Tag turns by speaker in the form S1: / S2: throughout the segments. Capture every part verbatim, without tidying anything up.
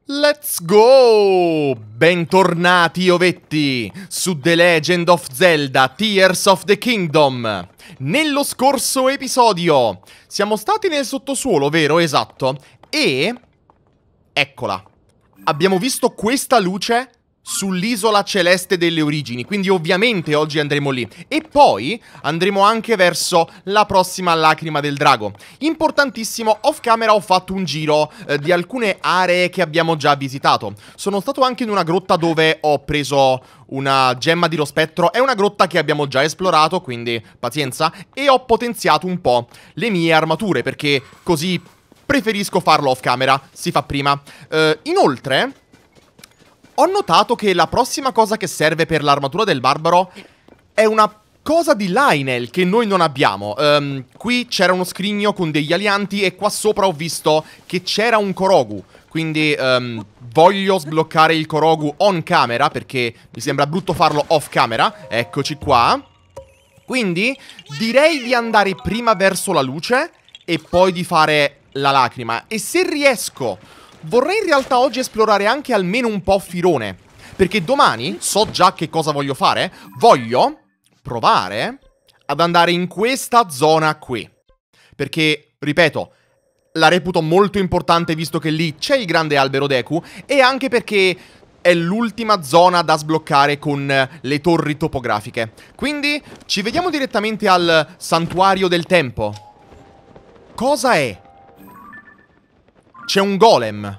S1: Let's go! Bentornati ovetti su The Legend of Zelda Tears of the Kingdom. Nello scorso episodio siamo stati nel sottosuolo, vero? Esatto. E... eccola. Abbiamo visto questa luce sull'isola celeste delle origini, quindi ovviamente oggi andremo lì. E poi andremo anche verso la prossima lacrima del drago. Importantissimo, off camera ho fatto un giro eh, di alcune aree che abbiamo già visitato. Sono stato anche in una grotta dove ho preso una gemma di lo spettro. È una grotta che abbiamo già esplorato, quindi pazienza. E ho potenziato un po' le mie armature, perché così preferisco farlo off camera, si fa prima. uh, Inoltre ho notato che la prossima cosa che serve per l'armatura del barbaro è una cosa di Lynel che noi non abbiamo. um, Qui c'era uno scrigno con degli alianti e qua sopra ho visto che c'era un Korogu. Quindi um, voglio sbloccare il Korogu on camera, perché mi sembra brutto farlo off camera. Eccoci qua. Quindi direi di andare prima verso la luce e poi di fare la lacrima. E se riesco, vorrei in realtà oggi esplorare anche almeno un po' Firone, perché domani so già che cosa voglio fare. Voglio provare ad andare in questa zona qui, perché, ripeto, la reputo molto importante visto che lì c'è il grande albero Deku, e anche perché è l'ultima zona da sbloccare con le torri topografiche. Quindi ci vediamo direttamente al Santuario del Tempo. Cosa è? C'è un golem.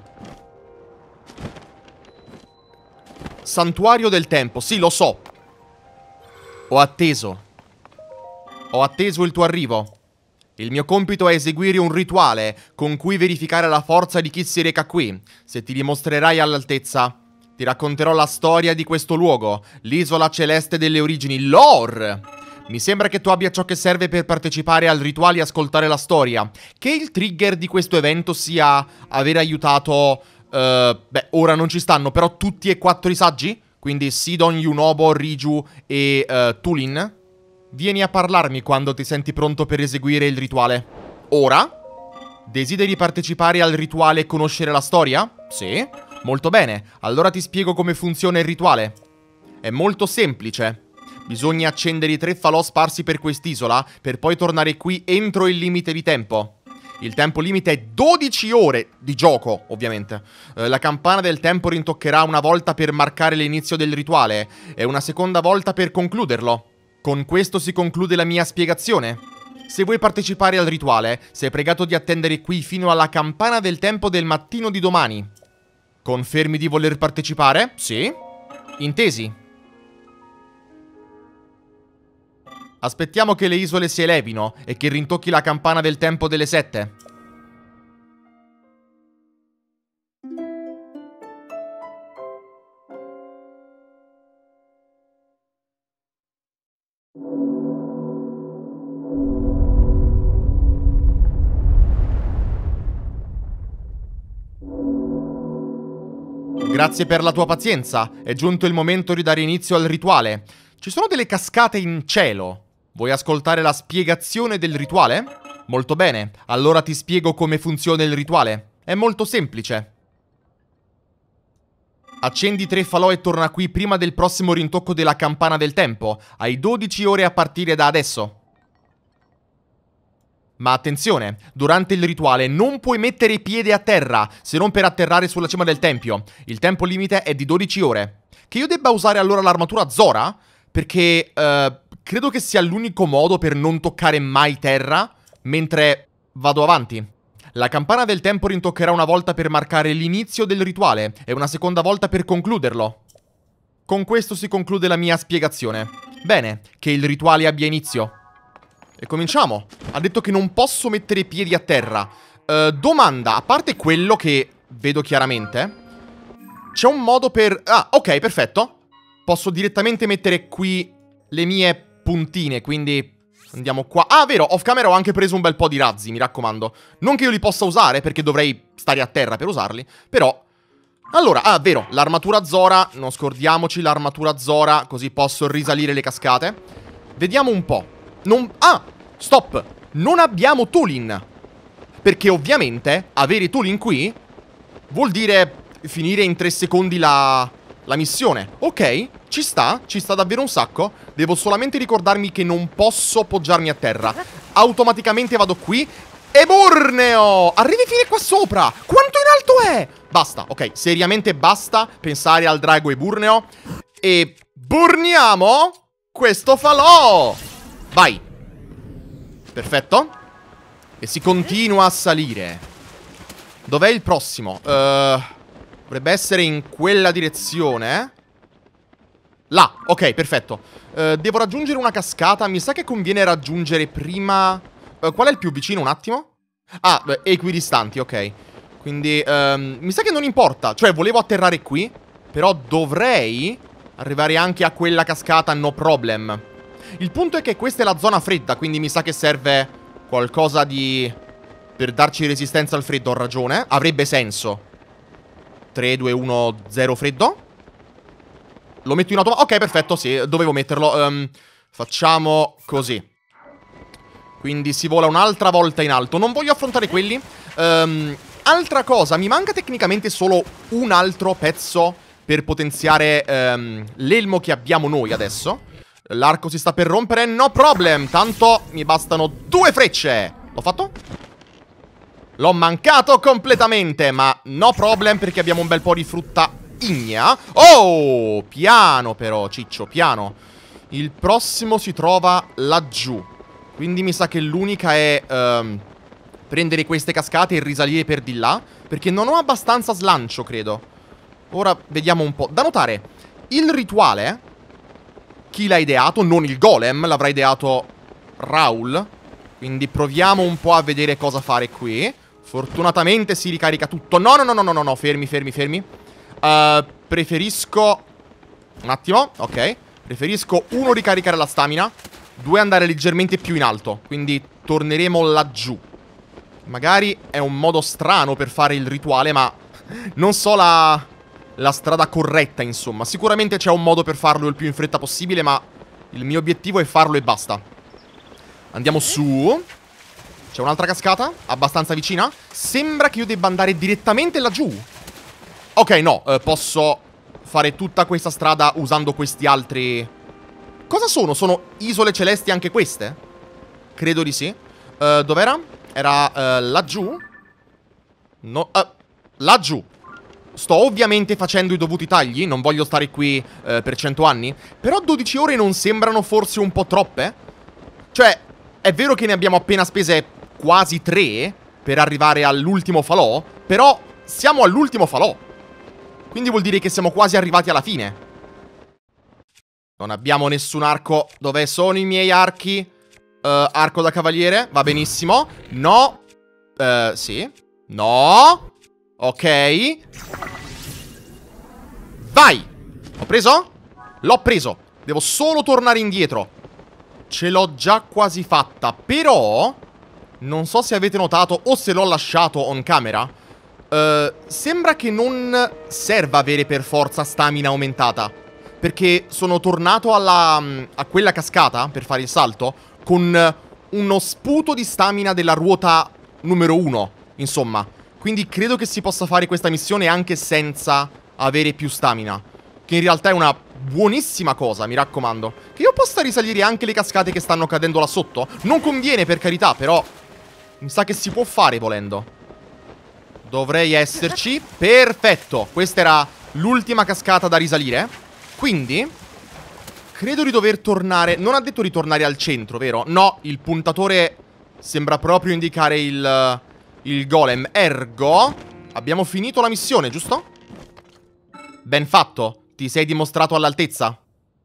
S1: Santuario del Tempo, sì, lo so. Ho atteso. Ho atteso il tuo arrivo. Il mio compito è eseguire un rituale con cui verificare la forza di chi si reca qui. Se ti dimostrerai all'altezza, ti racconterò la storia di questo luogo, l'isola celeste delle origini, lore. Mi sembra che tu abbia ciò che serve per partecipare al rituale e ascoltare la storia. Che il trigger di questo evento sia aver aiutato... Uh, beh, ora non ci stanno, però tutti e quattro i saggi? Quindi Sidon, Yunobo, Riju e uh, Tulin. Vieni a parlarmi quando ti senti pronto per eseguire il rituale. Ora? Desideri partecipare al rituale e conoscere la storia? Sì. Molto bene, allora ti spiego come funziona il rituale. È molto semplice. Bisogna accendere i tre falò sparsi per quest'isola per poi tornare qui entro il limite di tempo. Il tempo limite è dodici ore di gioco, ovviamente. Eh, la campana del tempo rintoccherà una volta per marcare l'inizio del rituale e una seconda volta per concluderlo. Con questo si conclude la mia spiegazione. Se vuoi partecipare al rituale, sei pregato di attendere qui fino alla campana del tempo del mattino di domani. Confermi di voler partecipare? Sì. Intesi. Aspettiamo che le isole si elevino e che rintocchi la campana del tempo delle sette. Grazie per la tua pazienza. È giunto il momento di dare inizio al rituale. Ci sono delle cascate in cielo. Vuoi ascoltare la spiegazione del rituale? Molto bene, allora ti spiego come funziona il rituale. È molto semplice. Accendi tre falò e torna qui prima del prossimo rintocco della campana del tempo. Hai dodici ore a partire da adesso. Ma attenzione, durante il rituale non puoi mettere piede a terra, se non per atterrare sulla cima del tempio. Il tempo limite è di dodici ore. Che io debba usare allora l'armatura Zora? Perché... Uh, credo che sia l'unico modo per non toccare mai terra mentre vado avanti. La campana del tempo rintoccherà una volta per marcare l'inizio del rituale e una seconda volta per concluderlo. Con questo si conclude la mia spiegazione. Bene, che il rituale abbia inizio. E cominciamo. Ha detto che non posso mettere piedi a terra. Uh, domanda, a parte quello che vedo chiaramente, c'è un modo per... Ah, ok, perfetto. Posso direttamente mettere qui le mie puntine, quindi andiamo qua. Ah, vero, off camera ho anche preso un bel po' di razzi, mi raccomando. Non che io li possa usare, perché dovrei stare a terra per usarli, però... Allora, ah, vero, l'armatura Zora, non scordiamoci l'armatura Zora, così posso risalire le cascate. Vediamo un po'. Non... Ah, stop! Non abbiamo Tulin, perché ovviamente avere Tulin qui vuol dire finire in tre secondi la, la missione. Ok, ci sta, ci sta davvero un sacco. Devo solamente ricordarmi che non posso poggiarmi a terra. Automaticamente vado qui. E Burneo! Arrivi fino qua sopra! Quanto in alto è? Basta, ok, seriamente basta pensare al drago e Burneo. E burniamo questo falò! Vai! Perfetto. E si continua a salire. Dov'è il prossimo? Uh, dovrebbe essere in quella direzione. Là, ok, perfetto. uh, Devo raggiungere una cascata. Mi sa che conviene raggiungere prima... Uh, qual è il più vicino? Un attimo. Ah, beh, equidistanti, ok. Quindi, um, mi sa che non importa. Cioè, volevo atterrare qui. Però dovrei arrivare anche a quella cascata, no problem. Il punto è che questa è la zona fredda, quindi mi sa che serve qualcosa di... per darci resistenza al freddo, ho ragione. Avrebbe senso. tre, due, uno, zero freddo. Lo metto in automatico. Ok, perfetto, sì, dovevo metterlo. um, Facciamo così. Quindi si vola un'altra volta in alto. Non voglio affrontare quelli. um, Altra cosa, mi manca tecnicamente solo un altro pezzo per potenziare um, l'elmo che abbiamo noi adesso. L'arco si sta per rompere, no problem. Tanto mi bastano due frecce. L'ho fatto? L'ho mancato completamente, ma no problem perché abbiamo un bel po' di frutta ignea. Oh, piano però, ciccio, piano. Il prossimo si trova laggiù. Quindi mi sa che l'unica è um, prendere queste cascate e risalire per di là, perché non ho abbastanza slancio, credo. Ora vediamo un po'. Da notare, il rituale, chi l'ha ideato? Non il golem, l'avrà ideato Raul. Quindi proviamo un po' a vedere cosa fare qui. Fortunatamente si ricarica tutto. No, no, no, no, no, no, no. Fermi, fermi, fermi. uh, Preferisco... Un attimo, ok. Preferisco, uno, ricaricare la stamina. Due, andare leggermente più in alto. Quindi torneremo laggiù. Magari è un modo strano per fare il rituale, ma non so la... la strada corretta, insomma. Sicuramente c'è un modo per farlo il più in fretta possibile, ma il mio obiettivo è farlo e basta. Andiamo su. C'è un'altra cascata, abbastanza vicina. Sembra che io debba andare direttamente laggiù. Ok, no, eh, posso fare tutta questa strada usando questi altri... Cosa sono? Sono isole celesti anche queste? Credo di sì. uh, Dov'era? Era uh, laggiù? No, uh, laggiù. Sto ovviamente facendo i dovuti tagli. Non voglio stare qui uh, per cento anni. Però dodici ore non sembrano forse un po' troppe? Cioè, è vero che ne abbiamo appena spese quasi tre per arrivare all'ultimo falò, però siamo all'ultimo falò. Quindi vuol dire che siamo quasi arrivati alla fine. Non abbiamo nessun arco. Dove sono i miei archi? Uh, arco da cavaliere, va benissimo. No. uh, Sì. No. Ok. Vai. Ho preso? L'ho preso. Devo solo tornare indietro. Ce l'ho già quasi fatta. Però non so se avete notato o se l'ho lasciato on camera. uh, Sembra che non serva avere per forza stamina aumentata, perché sono tornato alla, a quella cascata per fare il salto con uno sputo di stamina della ruota numero uno, insomma. Quindi credo che si possa fare questa missione anche senza avere più stamina, che in realtà è una buonissima cosa, mi raccomando. Che io possa risalire anche le cascate che stanno cadendo là sotto non conviene, per carità, però mi sa che si può fare volendo. Dovrei esserci. Perfetto, questa era l'ultima cascata da risalire. Quindi credo di dover tornare... Non ha detto ritornare al centro, vero? No, il puntatore sembra proprio indicare il, il golem. Ergo abbiamo finito la missione, giusto? Ben fatto. Ti sei dimostrato all'altezza.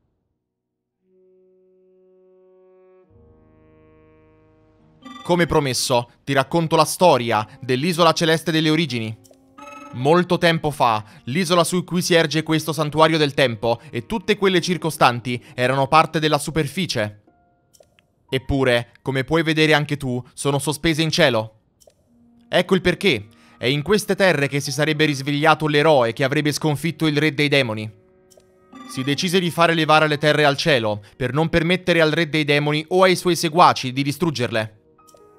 S1: Come promesso, ti racconto la storia dell'isola celeste delle origini. Molto tempo fa, l'isola su cui si erge questo santuario del tempo e tutte quelle circostanti erano parte della superficie. Eppure, come puoi vedere anche tu, sono sospese in cielo. Ecco il perché. È in queste terre che si sarebbe risvegliato l'eroe che avrebbe sconfitto il re dei demoni. Si decise di fare levare le terre al cielo, per non permettere al re dei demoni o ai suoi seguaci di distruggerle.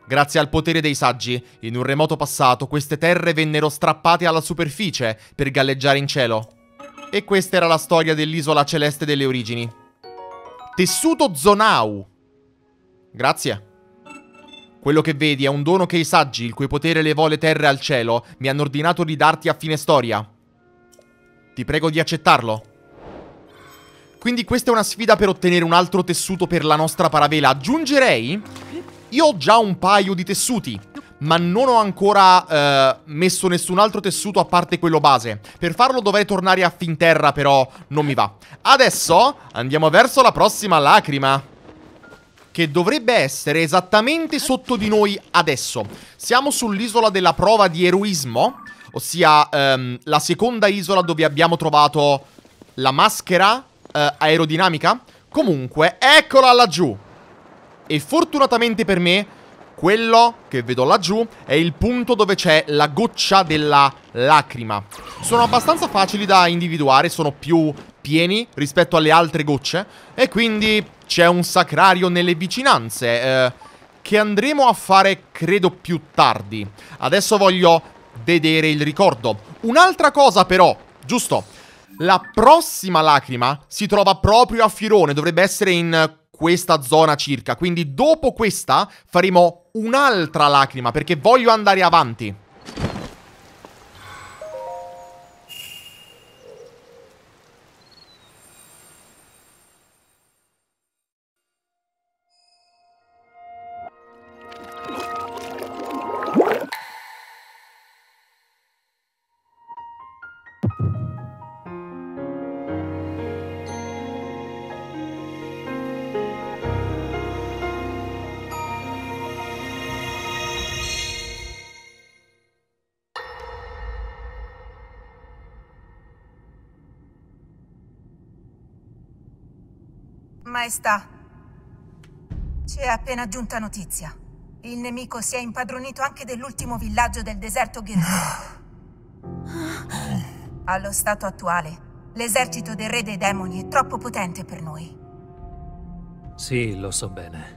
S1: Grazie al potere dei saggi, in un remoto passato queste terre vennero strappate alla superficie per galleggiare in cielo. E questa era la storia dell'isola celeste delle origini. Tessuto Zonau. Grazie. Quello che vedi è un dono che i saggi, il cui potere levò le terre al cielo, mi hanno ordinato di darti a fine storia. Ti prego di accettarlo. Quindi questa è una sfida per ottenere un altro tessuto per la nostra paravela. Aggiungerei... Io ho già un paio di tessuti, ma non ho ancora eh, messo nessun altro tessuto a parte quello base. Per farlo dovrei tornare a Finterra, però non mi va. Adesso andiamo verso la prossima lacrima, che dovrebbe essere esattamente sotto di noi adesso. Siamo sull'isola della prova di eroismo, ossia ehm, la seconda isola dove abbiamo trovato la maschera eh, aerodinamica. Comunque, eccola laggiù. E fortunatamente per me, quello che vedo laggiù è il punto dove c'è la goccia della lacrima. Sono abbastanza facili da individuare, sono più pieni rispetto alle altre gocce, e quindi c'è un sacrario nelle vicinanze, eh, che andremo a fare, credo, più tardi. Adesso voglio vedere il ricordo. Un'altra cosa però, giusto, la prossima lacrima si trova proprio a Firone, dovrebbe essere in questa zona circa, quindi dopo questa faremo un'altra lacrima, perché voglio andare avanti.
S2: Maestà, ci è appena giunta notizia. Il nemico si è impadronito anche dell'ultimo villaggio del deserto Gerudo. Allo stato attuale, l'esercito del re dei demoni è troppo potente per noi.
S3: Sì, lo so bene.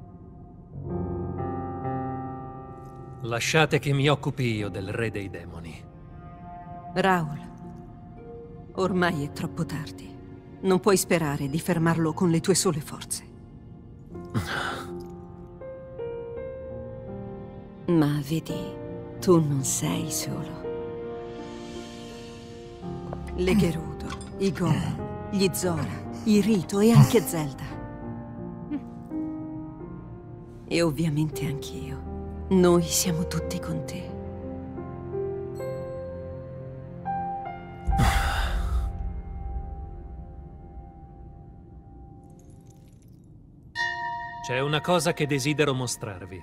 S3: Lasciate che mi occupi io del re dei demoni.
S4: Raul, ormai è troppo tardi. Non puoi sperare di fermarlo con le tue sole forze. Ma vedi, tu non sei solo. Le Gerudo, i Golem, gli Zora, i Rito e anche Zelda. E ovviamente anch'io. Noi siamo tutti con te.
S3: C'è una cosa che desidero mostrarvi.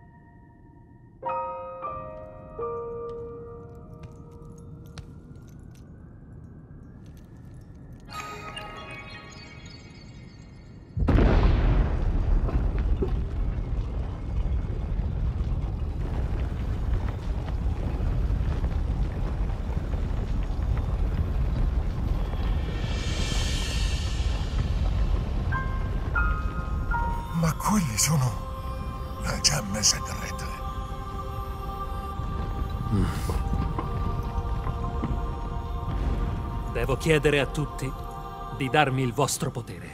S5: Ma quelle sono le gemme segrete.
S3: Mm. Devo chiedere a tutti di darmi il vostro potere.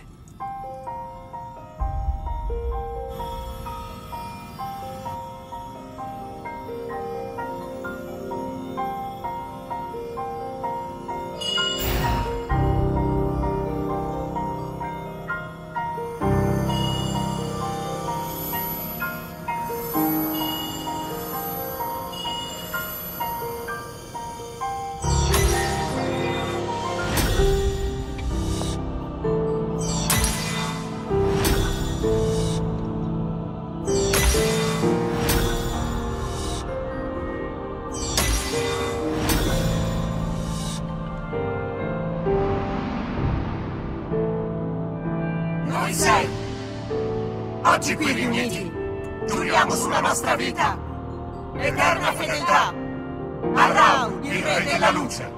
S2: Noi sei! Oggi qui riuniti, giuriamo sulla nostra vita eterna fedeltà a Raul, il re della luce!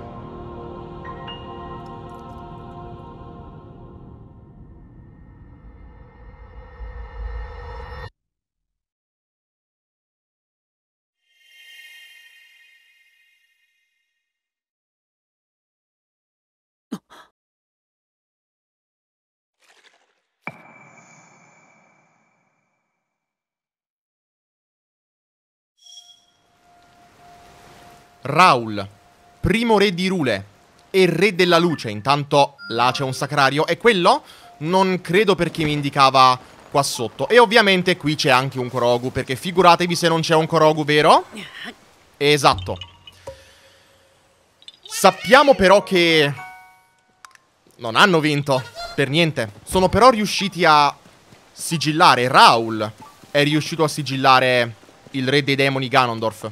S1: Raul, primo re di Rule e re della luce. Intanto là c'è un sacrario. È quello? Non credo, perché mi indicava qua sotto. E ovviamente qui c'è anche un Korogu, perché figuratevi se non c'è un Korogu, vero? Esatto. Sappiamo però che non hanno vinto, per niente. Sono però riusciti a sigillare. Raul è riuscito a sigillare il re dei demoni Ganondorf.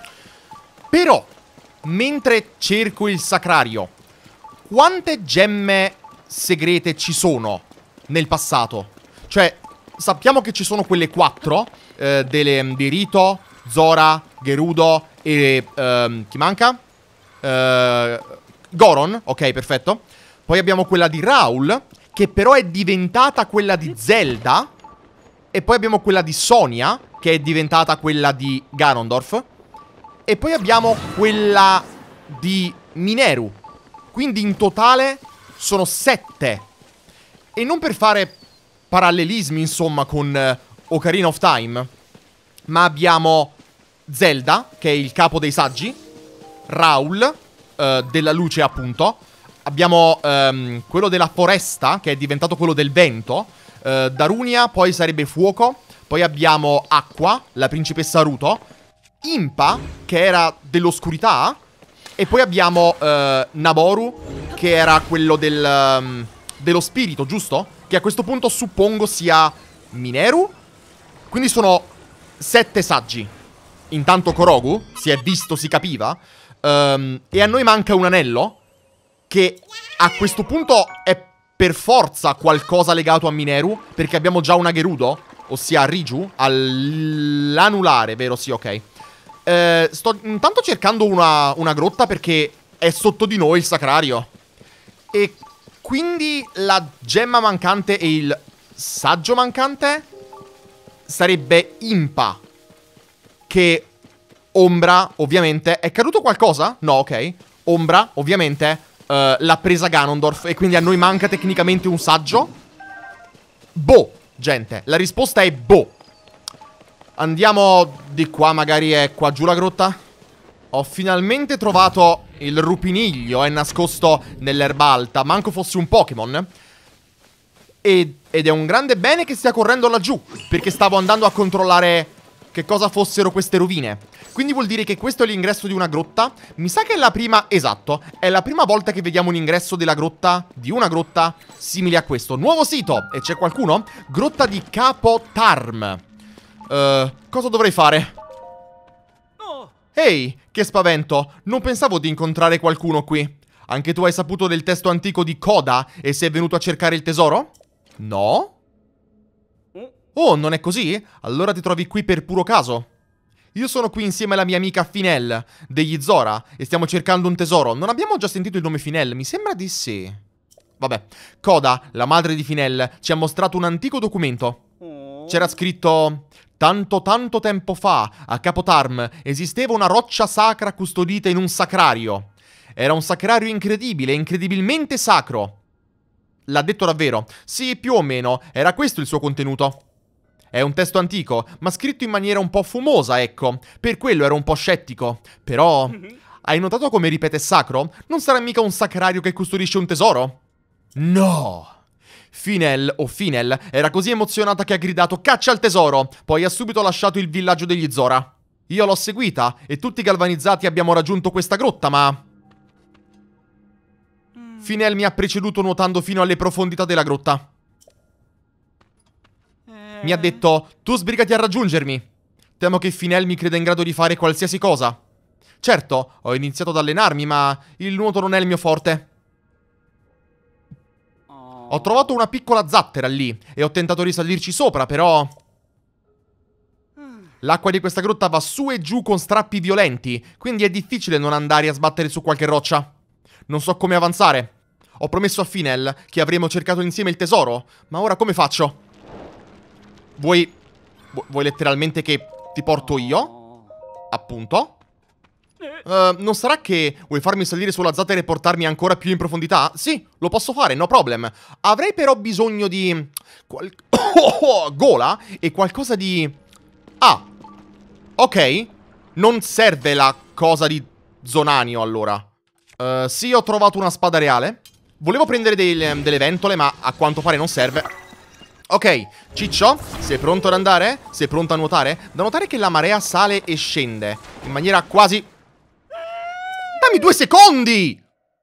S1: Però, mentre cerco il sacrario, quante gemme segrete ci sono nel passato? Cioè, sappiamo che ci sono quelle quattro eh, delle, di Rito, Zora, Gerudo e... ehm, chi manca? Eh, Goron, ok, perfetto. Poi abbiamo quella di Raul, che però è diventata quella di Zelda. E poi abbiamo quella di Sonia, che è diventata quella di Ganondorf. E poi abbiamo quella di Mineru. Quindi in totale sono sette. E non per fare parallelismi, insomma, con uh, Ocarina of Time, ma abbiamo Zelda, che è il capo dei saggi, Raul, uh, della luce appunto. Abbiamo um, quello della foresta, che è diventato quello del vento. uh, Darunia, poi sarebbe fuoco. Poi abbiamo Acqua, la principessa Ruto. Impa, che era dell'oscurità. E poi abbiamo uh, Naboru, che era quello del, um, dello spirito, giusto? Che a questo punto suppongo sia Mineru. Quindi sono sette saggi. Intanto Korogu, si è visto, si capiva. um, E a noi manca un anello, che a questo punto è per forza qualcosa legato a Mineru, perché abbiamo già una Gerudo, ossia Riju, all'anulare, vero? Sì, ok. Eh, sto intanto cercando una, una grotta, perché è sotto di noi il sacrario. E quindi la gemma mancante e il saggio mancante sarebbe Impa. Che Ombra, ovviamente. È caduto qualcosa? No, ok. Ombra, ovviamente, uh, l'ha presa Ganondorf. E quindi a noi manca tecnicamente un saggio. Boh, gente, la risposta è boh. Andiamo di qua, magari è qua giù la grotta. Ho finalmente trovato il rupiniglio, è nascosto nell'erba alta. Manco fosse un Pokémon. Ed, ed è un grande bene che stia correndo laggiù, perché stavo andando a controllare che cosa fossero queste rovine. Quindi vuol dire che questo è l'ingresso di una grotta. Mi sa che è la prima, esatto, è la prima volta che vediamo un ingresso della grotta, di una grotta simile a questo. Nuovo sito, e c'è qualcuno? Grotta di Capo Tarm. Uh, cosa dovrei fare? Ehi, che spavento! Non pensavo di incontrare qualcuno qui. Anche tu hai saputo del testo antico di Coda e sei venuto a cercare il tesoro? No? Oh, non è così? Allora ti trovi qui per puro caso. Io sono qui insieme alla mia amica Finel, degli Zora, e stiamo cercando un tesoro. Non abbiamo già sentito il nome Finel? Mi sembra di sì. Vabbè, Coda, la madre di Finel, ci ha mostrato un antico documento. C'era scritto... Tanto tanto tempo fa, a Capo Tarm, esisteva una roccia sacra custodita in un sacrario. Era un sacrario incredibile, incredibilmente sacro. L'ha detto davvero? Sì, più o meno, era questo il suo contenuto. È un testo antico, ma scritto in maniera un po' fumosa, ecco. Per quello ero un po' scettico. Però... Hai notato come ripete sacro? Non sarà mica un sacrario che custodisce un tesoro? No! Finel, o Finel, era così emozionata che ha gridato caccia al tesoro, poi ha subito lasciato il villaggio degli Zora. Io l'ho seguita e tutti galvanizzati abbiamo raggiunto questa grotta, ma... Mm. Finel mi ha preceduto nuotando fino alle profondità della grotta. Eh. Mi ha detto, tu sbrigati a raggiungermi. Temo che Finel mi creda in grado di fare qualsiasi cosa. Certo, ho iniziato ad allenarmi, ma il nuoto non è il mio forte. Ho trovato una piccola zattera lì e ho tentato di salirci sopra, però... L'acqua di questa grotta va su e giù con strappi violenti, quindi è difficile non andare a sbattere su qualche roccia. Non so come avanzare. Ho promesso a Finel che avremmo cercato insieme il tesoro, ma ora come faccio? Vuoi... Vuoi letteralmente che ti porto io? Appunto. Uh, non sarà che vuoi farmi salire sulla zattera e portarmi ancora più in profondità? Sì, lo posso fare, no problem. Avrei però bisogno di... Qual... gola e qualcosa di... Ah, ok. Non serve la cosa di Zonanio, allora. Uh, sì, ho trovato una spada reale. Volevo prendere dei, delle ventole, ma a quanto pare non serve. Ok, Ciccio, sei pronto ad andare? Sei pronto a nuotare? Da notare che la marea sale e scende in maniera quasi... Dammi due secondi!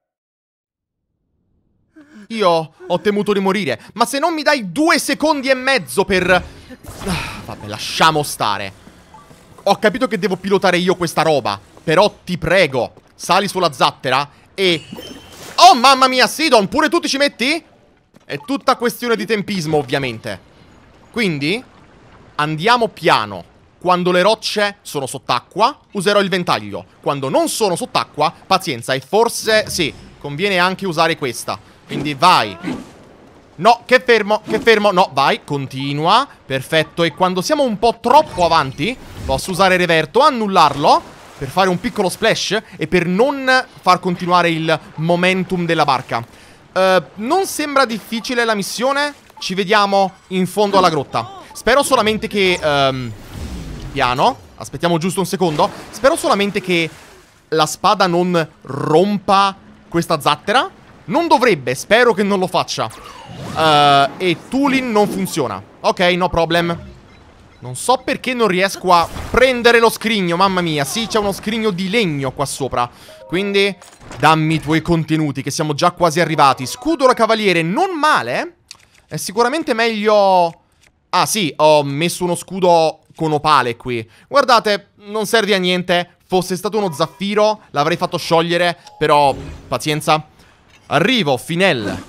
S1: Io ho temuto di morire. Ma se non mi dai due secondi e mezzo per... Ah, vabbè, lasciamo stare. Ho capito che devo pilotare io questa roba. Però ti prego, sali sulla zattera e... Oh, mamma mia, Sidon, pure tu ti ci metti? È tutta questione di tempismo, ovviamente. Quindi, andiamo piano. Quando le rocce sono sott'acqua, userò il ventaglio. Quando non sono sott'acqua, pazienza. E forse, sì, conviene anche usare questa. Quindi vai. No, che fermo, che fermo. No, vai, continua. Perfetto, e quando siamo un po' troppo avanti, posso usare reverto, annullarlo, per fare un piccolo splash e per non far continuare il momentum della barca. uh, Non sembra difficile la missione. Ci vediamo in fondo alla grotta. Spero solamente che... Um, piano, aspettiamo giusto un secondo. Spero solamente che la spada non rompa questa zattera. Non dovrebbe, spero che non lo faccia. uh, E Tulin non funziona. Ok, no problem. Non so perché non riesco a prendere lo scrigno, mamma mia. Sì, c'è uno scrigno di legno qua sopra. Quindi, dammi i tuoi contenuti, che siamo già quasi arrivati. Scudo da cavaliere, non male. È sicuramente meglio... Ah sì, ho messo uno scudo con opale qui. Guardate, non serve a niente. Fosse stato uno zaffiro, l'avrei fatto sciogliere. Però, pazienza. Arrivo, Finel.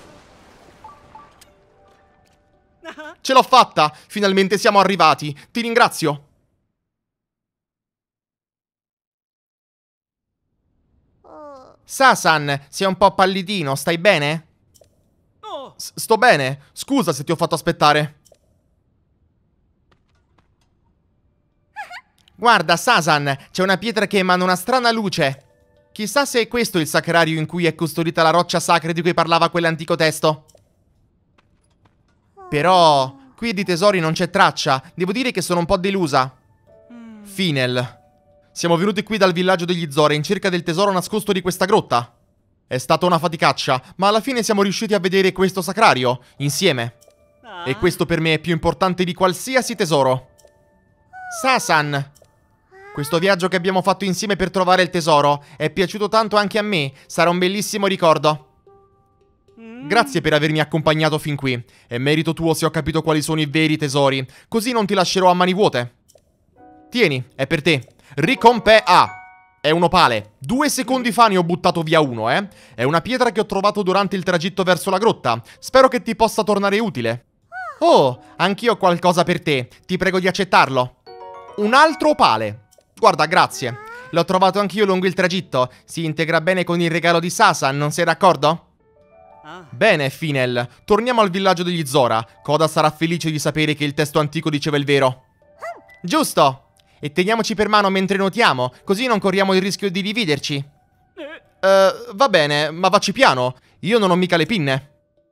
S1: Ce l'ho fatta! Finalmente siamo arrivati. Ti ringrazio. Sasan, sei un po' pallidino, stai bene? S- sto bene. Scusa se ti ho fatto aspettare. Guarda, Sasan, c'è una pietra che emana una strana luce. Chissà se è questo il sacrario in cui è custodita la roccia sacra di cui parlava quell'antico testo. Però, qui di tesori non c'è traccia. Devo dire che sono un po' delusa. Finel. Siamo venuti qui dal villaggio degli Zora in cerca del tesoro nascosto di questa grotta. È stata una faticaccia, ma alla fine siamo riusciti a vedere questo sacrario, insieme. E questo per me è più importante di qualsiasi tesoro. Sasan, questo viaggio che abbiamo fatto insieme per trovare il tesoro è piaciuto tanto anche a me. Sarà un bellissimo ricordo. Grazie per avermi accompagnato fin qui. È merito tuo se ho capito quali sono i veri tesori. Così non ti lascerò a mani vuote. Tieni, è per te. Ricompe... Ah, è un opale. Due secondi fa ne ho buttato via uno, eh. È una pietra che ho trovato durante il tragitto verso la grotta. Spero che ti possa tornare utile. Oh, anch'io ho qualcosa per te. Ti prego di accettarlo. Un altro opale. Guarda, grazie. L'ho trovato anch'io lungo il tragitto. Si integra bene con il regalo di Sasan, non sei d'accordo? Bene, Finel, torniamo al villaggio degli Zora. Koda sarà felice di sapere che il testo antico diceva il vero. Giusto! E teniamoci per mano mentre nuotiamo, così non corriamo il rischio di dividerci. Uh, va bene, ma vacci piano. Io non ho mica le pinne.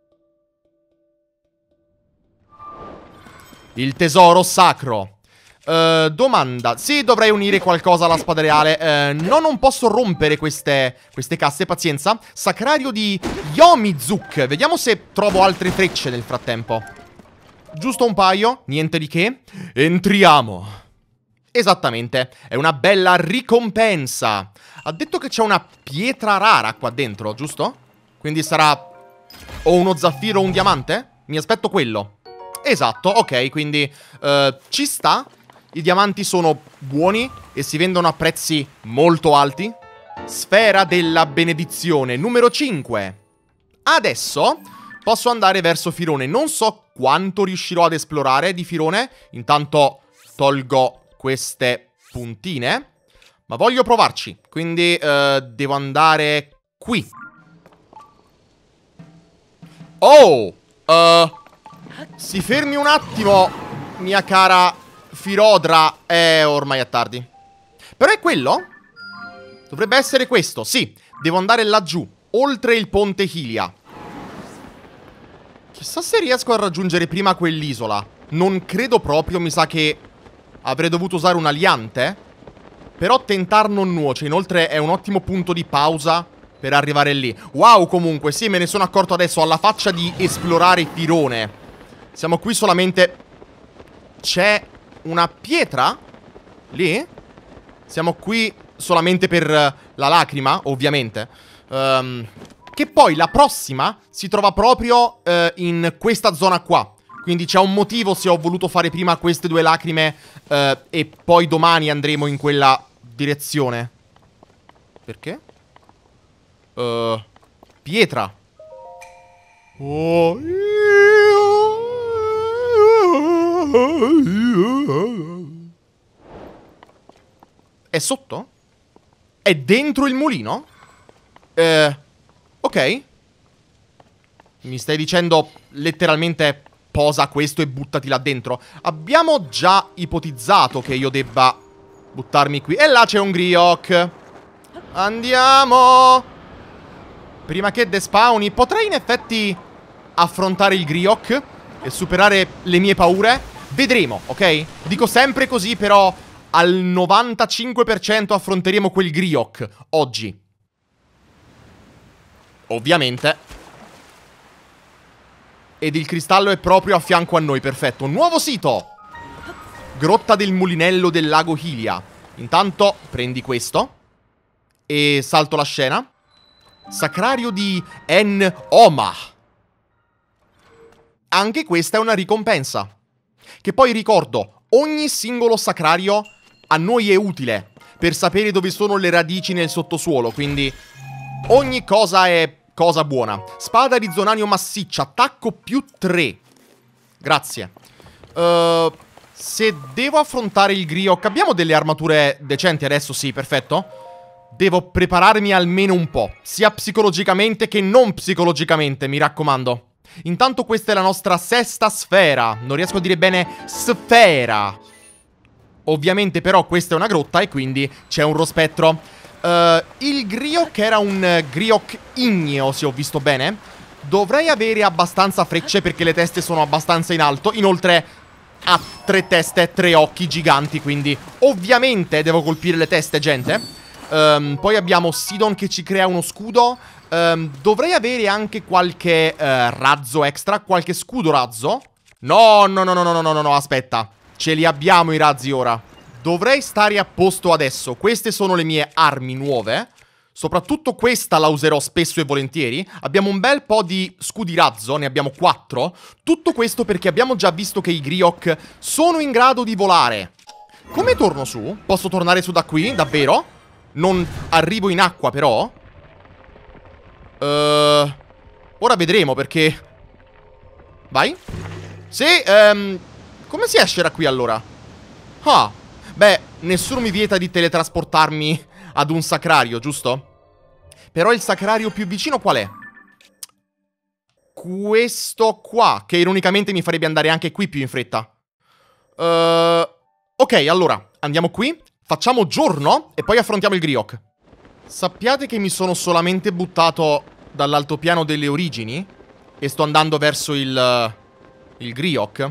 S1: Il tesoro sacro. Uh, domanda. Sì, dovrei unire qualcosa alla spada reale. uh, No, non posso rompere queste, queste casse, pazienza. Sacrario di Yomizuk. Vediamo se trovo altre frecce nel frattempo. Giusto un paio, niente di che. Entriamo. Esattamente, è una bella ricompensa. Ha detto che c'è una pietra rara qua dentro, giusto? Quindi sarà o uno zaffiro o un diamante? Mi aspetto quello. Esatto, ok, quindi uh, ci sta. I diamanti sono buoni e si vendono a prezzi molto alti. Sfera della benedizione, numero cinque. Adesso posso andare verso Firone. Non so quanto riuscirò ad esplorare di Firone. Intanto tolgo queste puntine, ma voglio provarci. Quindi uh, devo andare qui. Oh! Uh, si fermi un attimo, mia cara Firodra. Eh, ormai è tardi. Però è quello? Dovrebbe essere questo, sì. Devo andare laggiù, oltre il ponte Hylia. Chissà se riesco a raggiungere prima quell'isola. Non credo proprio, mi sa che avrei dovuto usare un aliante Però tentar non nuoce. Inoltre è un ottimo punto di pausa per arrivare lì. Wow, comunque, sì, me ne sono accorto adesso. Alla faccia di esplorare Firone. Siamo qui solamente... C'è una pietra? Lì? Siamo qui solamente per la lacrima, ovviamente. Um, che poi la prossima si trova proprio uh, in questa zona qua. Quindi c'è un motivo se ho voluto fare prima queste due lacrime uh, e poi domani andremo in quella direzione. Perché? Uh, pietra. Oh. È sotto? È dentro il mulino? Eh, ok. Mi stai dicendo letteralmente posa questo e buttati là dentro. Abbiamo già ipotizzato che io debba buttarmi qui. E là c'è un Griok. Andiamo. Prima che despawni. Potrei in effetti affrontare il Griok e superare le mie paure. Vedremo, ok? Dico sempre così, però al novantacinque per cento affronteremo quel Griok oggi. Ovviamente. Ed il cristallo è proprio a fianco a noi, perfetto. Nuovo sito. Grotta del mulinello del lago Hylia. Intanto prendi questo e salto la scena. Sacrario di En-Oma. Anche questa è una ricompensa. Che poi ricordo, ogni singolo sacrario a noi è utile per sapere dove sono le radici nel sottosuolo, quindi ogni cosa è cosa buona. Spada di zonanio massiccia, attacco più tre. Grazie. uh, Se devo affrontare il Griok, abbiamo delle armature decenti adesso? Sì, perfetto. Devo prepararmi almeno un po', sia psicologicamente che non psicologicamente, mi raccomando. Intanto questa è la nostra sesta sfera. Non riesco a dire bene sfera. Ovviamente però questa è una grotta e quindi c'è un rospettro. uh, Il Griok era un Griok igneo, se ho visto bene. Dovrei avere abbastanza frecce perché le teste sono abbastanza in alto. Inoltre ha tre teste e tre occhi giganti, quindi ovviamente devo colpire le teste, gente. um, Poi abbiamo Sidon che ci crea uno scudo. Um, dovrei avere anche qualche uh, razzo extra, qualche scudo razzo. No, no, no, no, no, no, no, no, aspetta. Ce li abbiamo i razzi ora. Dovrei stare a posto adesso. Queste sono le mie armi nuove. Soprattutto questa la userò spesso e volentieri. Abbiamo un bel po' di scudi razzo, ne abbiamo quattro. Tutto questo perché abbiamo già visto che i Griok sono in grado di volare. Come torno su? Posso tornare su da qui? Davvero? Non arrivo in acqua però? Uh, ora vedremo perché... Vai. Sì, um, come si esce da qui allora? Ah, beh, nessuno mi vieta di teletrasportarmi ad un sacrario, giusto? Però il sacrario più vicino qual è? Questo qua, che ironicamente mi farebbe andare anche qui più in fretta. uh, Ok, allora, andiamo qui, facciamo giorno e poi affrontiamo il Griok. Sappiate che mi sono solamente buttato dall'altopiano delle origini e sto andando verso il, il Griok.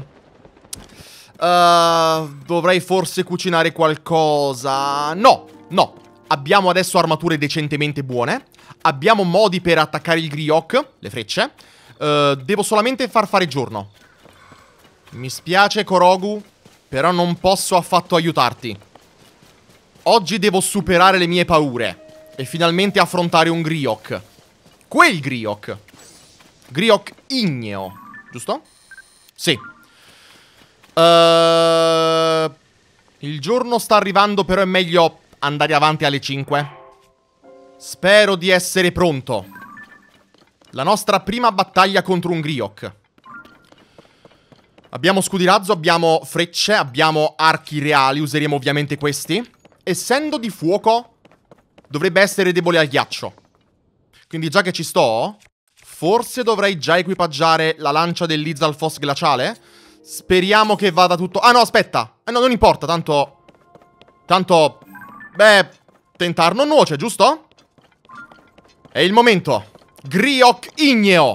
S1: uh, Dovrei forse cucinare qualcosa. No, no. Abbiamo adesso armature decentemente buone. Abbiamo modi per attaccare il Griok, le frecce. uh, Devo solamente far fare giorno. Mi spiace Korogu, però non posso affatto aiutarti. Oggi devo superare le mie paure e finalmente affrontare un Griok. Quel Griok. Griok igneo, giusto? Sì. uh, Il giorno sta arrivando, però è meglio andare avanti alle cinque. Spero di essere pronto. La nostra prima battaglia contro un Griok. Abbiamo scudi razzo, abbiamo frecce, abbiamo archi reali. Useremo ovviamente questi. Essendo di fuoco, dovrebbe essere debole al ghiaccio. Quindi già che ci sto, forse dovrei già equipaggiare la lancia dell'Izalfos glaciale. Speriamo che vada tutto... Ah no, aspetta. Eh no, non importa, tanto... Tanto... Beh, tentar non nuoce, giusto? È il momento. Griok igneo.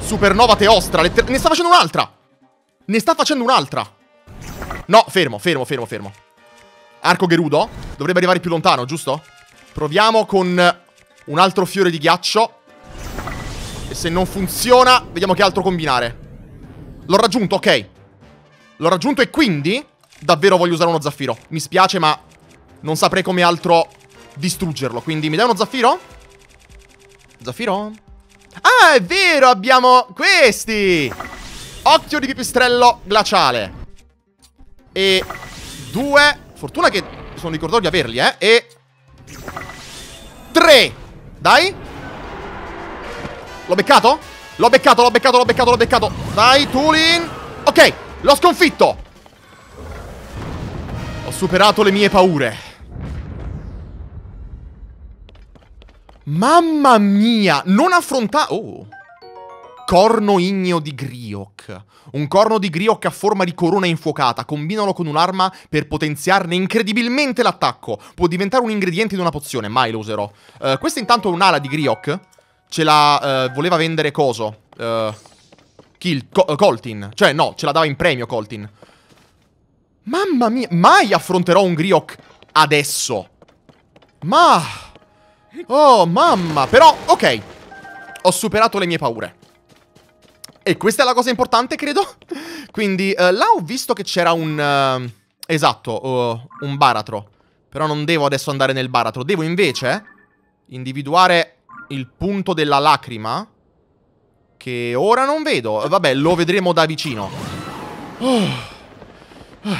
S1: Supernova Teostra. Ne sta facendo un'altra. Ne sta facendo un'altra. No, fermo, fermo, fermo, fermo. Arco Gerudo. Dovrebbe arrivare più lontano, giusto? Proviamo con un altro fiore di ghiaccio. E se non funziona, vediamo che altro combinare. L'ho raggiunto, ok. L'ho raggiunto e quindi davvero voglio usare uno zaffiro. Mi spiace, ma non saprei come altro distruggerlo. Quindi mi dai uno zaffiro? Zaffiro? Ah, è vero, abbiamo questi. Occhio di pipistrello glaciale. E due. Fortuna che mi sono ricordato di averli, eh. E tre. Dai. L'ho beccato? L'ho beccato, l'ho beccato, l'ho beccato, l'ho beccato. Dai, Tulin. Ok, l'ho sconfitto. Ho superato le mie paure. Mamma mia. Non affronta... Oh. Corno igneo di Griok. Un corno di Griok a forma di corona infuocata. Combinalo con un'arma per potenziarne incredibilmente l'attacco. Può diventare un ingrediente di una pozione. Mai lo userò. Uh, questa intanto è un'ala di Griok. Ce la uh, voleva vendere coso. Uh, Kill, Co uh, Coltin. Cioè no, ce la dava in premio Coltin. Mamma mia. Mai affronterò un Griok adesso. Ma... Oh, mamma. Però, ok. Ho superato le mie paure. E questa è la cosa importante, credo. Quindi, uh, là ho visto che c'era un... Uh, esatto, uh, un baratro. Però non devo adesso andare nel baratro. Devo invece individuare il punto della lacrima, che ora non vedo. Vabbè, lo vedremo da vicino. Oh. Oh.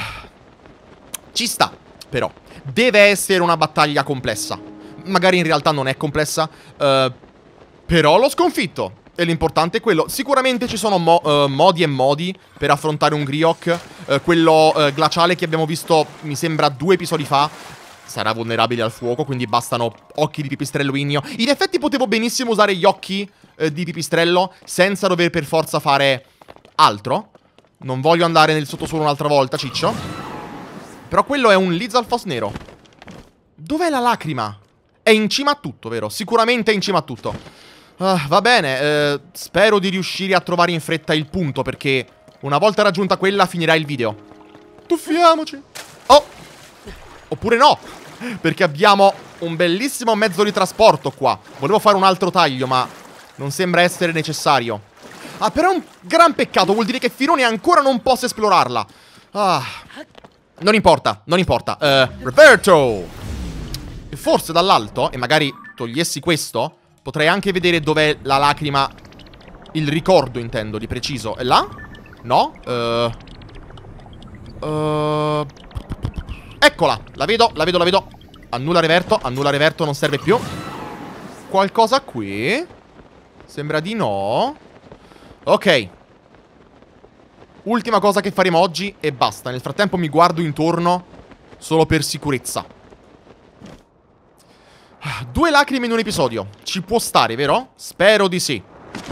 S1: Ci sta, però. Deve essere una battaglia complessa. Magari in realtà non è complessa. Uh, però l'ho sconfitto. E l'importante è quello. Sicuramente ci sono mo uh, modi e modi per affrontare un Griok. uh, Quello uh, glaciale che abbiamo visto, mi sembra, due episodi fa, sarà vulnerabile al fuoco, quindi bastano occhi di pipistrello igneo. In effetti potevo benissimo usare gli occhi uh, di pipistrello senza dover per forza fare altro. Non voglio andare nel sottosuolo un'altra volta, ciccio. Però quello è un Lizalfos nero. Dov'è la lacrima? È in cima a tutto, vero? Sicuramente è in cima a tutto. Uh, va bene, eh, spero di riuscire a trovare in fretta il punto, perché una volta raggiunta quella finirà il video. Tuffiamoci. Oh! Oppure no, perché abbiamo un bellissimo mezzo di trasporto qua. Volevo fare un altro taglio, ma non sembra essere necessario. Ah, però è un gran peccato, vuol dire che Firone ancora non posso esplorarla. Ah, non importa, non importa. uh, Roberto! E forse dall'alto, e magari togliessi questo, potrei anche vedere dov'è la lacrima. Il ricordo, intendo, di preciso. È là? No? Uh, uh, eccola. La vedo, la vedo, la vedo. Annulla reverto, annulla reverto, non serve più. Qualcosa qui? Sembra di no. Ok. Ultima cosa che faremo oggi e basta. Nel frattempo mi guardo intorno solo per sicurezza. Due lacrime in un episodio. Ci può stare, vero? Spero di sì.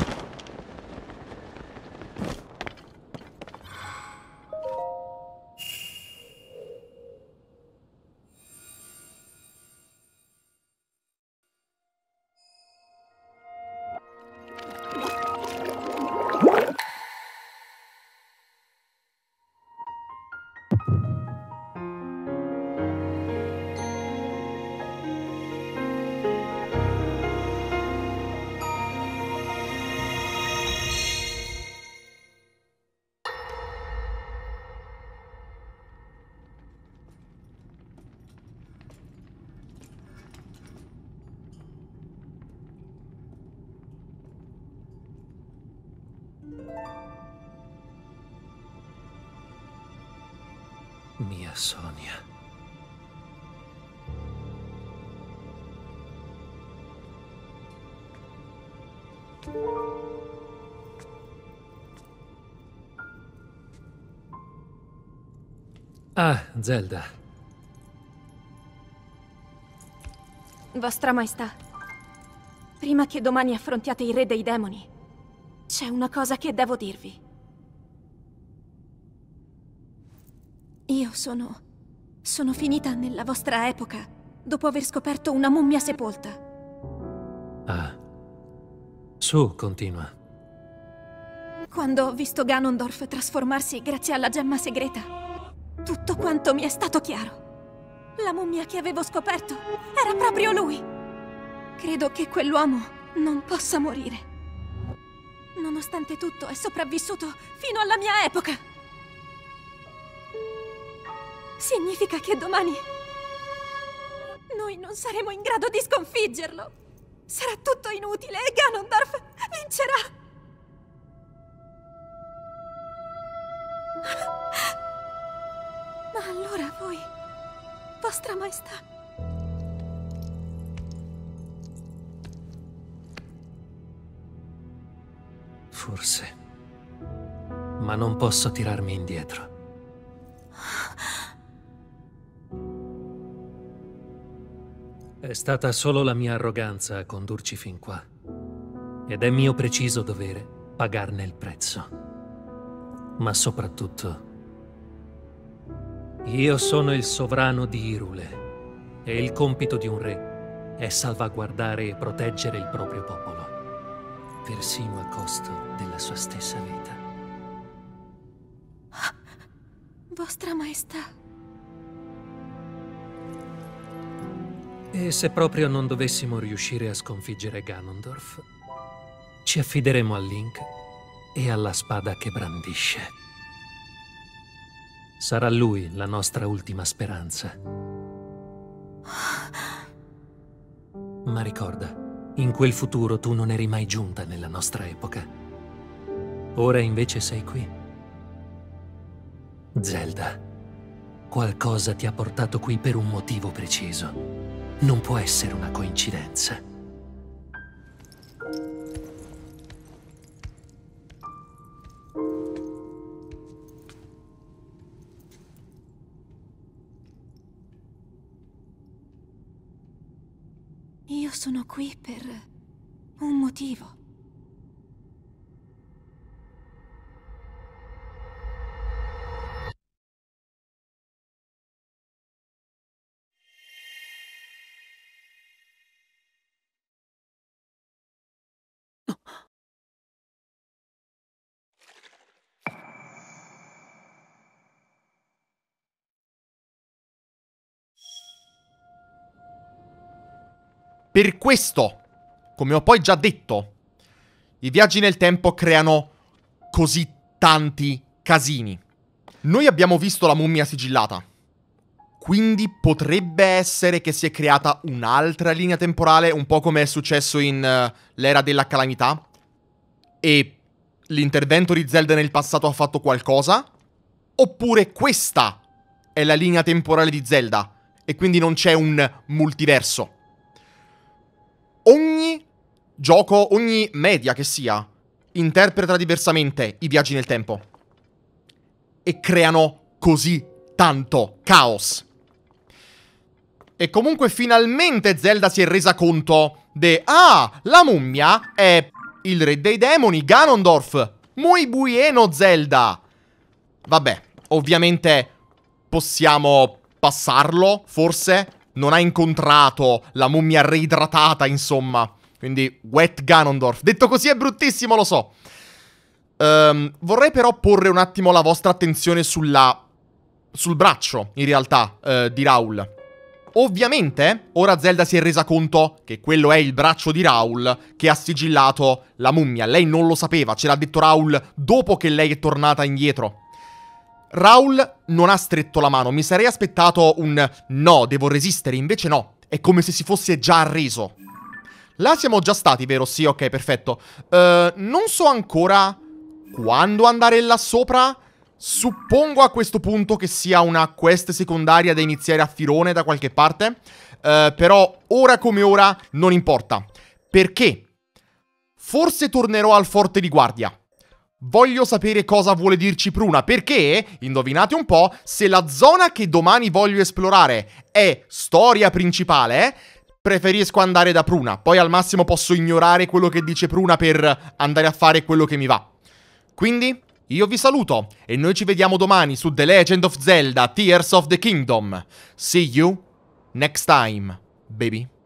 S3: Mia Sonia. Ah, Zelda.
S6: Vostra Maestà, prima che domani affrontiate il Re dei Demoni, c'è una cosa che devo dirvi. Io sono... sono finita nella vostra epoca, dopo aver scoperto una mummia sepolta.
S3: Ah. Su, continua.
S6: Quando ho visto Ganondorf trasformarsi grazie alla gemma segreta, tutto quanto mi è stato chiaro. La mummia che avevo scoperto era proprio lui. Credo che quell'uomo non possa morire. Nonostante tutto, è sopravvissuto fino alla mia epoca. Significa che domani noi non saremo in grado di sconfiggerlo. Sarà tutto inutile e Ganondorf vincerà. Ma allora voi, Vostra Maestà...
S3: Forse. Ma non posso tirarmi indietro. È stata solo la mia arroganza a condurci fin qua. Ed è mio preciso dovere pagarne il prezzo. Ma soprattutto, io sono il sovrano di Hyrule e il compito di un re è salvaguardare e proteggere il proprio popolo, persino a costo della sua stessa vita.
S6: Vostra Maestà.
S3: E se proprio non dovessimo riuscire a sconfiggere Ganondorf, ci affideremo a Link e alla spada che brandisce. Sarà lui la nostra ultima speranza. Ma ricorda, in quel futuro tu non eri mai giunta nella nostra epoca. Ora invece sei qui. Zelda, qualcosa ti ha portato qui per un motivo preciso. Non può essere una coincidenza.
S6: Io sono qui per un motivo.
S1: Per questo, come ho poi già detto, i viaggi nel tempo creano così tanti casini. Noi abbiamo visto la mummia sigillata, quindi potrebbe essere che si è creata un'altra linea temporale, un po' come è successo in uh, l'era della calamità, e l'intervento di Zelda nel passato ha fatto qualcosa, oppure questa è la linea temporale di Zelda, e quindi non c'è un multiverso. Ogni gioco, ogni media che sia, interpreta diversamente i viaggi nel tempo. E creano così tanto caos. E comunque finalmente Zelda si è resa conto de... Ah, la mummia è il re dei demoni, Ganondorf. Muy bueno, Zelda. Vabbè, ovviamente possiamo passarlo, forse. Non ha incontrato la mummia reidratata, insomma. Quindi, wet Ganondorf. Detto così è bruttissimo, lo so. Um, vorrei però porre un attimo la vostra attenzione sulla... sul braccio, in realtà, uh, di Raul. Ovviamente, ora Zelda si è resa conto che quello è il braccio di Raul che ha sigillato la mummia. Lei non lo sapeva, ce l'ha detto Raul dopo che lei è tornata indietro. Raul non ha stretto la mano, mi sarei aspettato un no, devo resistere, invece no, è come se si fosse già arreso. Là siamo già stati, vero? Sì, ok, perfetto. uh, Non so ancora quando andare là sopra. Suppongo a questo punto che sia una quest secondaria da iniziare a filone da qualche parte, uh, però ora come ora non importa. Perché? Forse tornerò al forte di guardia. Voglio sapere cosa vuole dirci Pruna, perché, indovinate un po', se la zona che domani voglio esplorare è storia principale, preferisco andare da Pruna. Poi al massimo posso ignorare quello che dice Pruna per andare a fare quello che mi va. Quindi, io vi saluto e noi ci vediamo domani su The Legend of Zelda Tears of the Kingdom. See you next time, baby.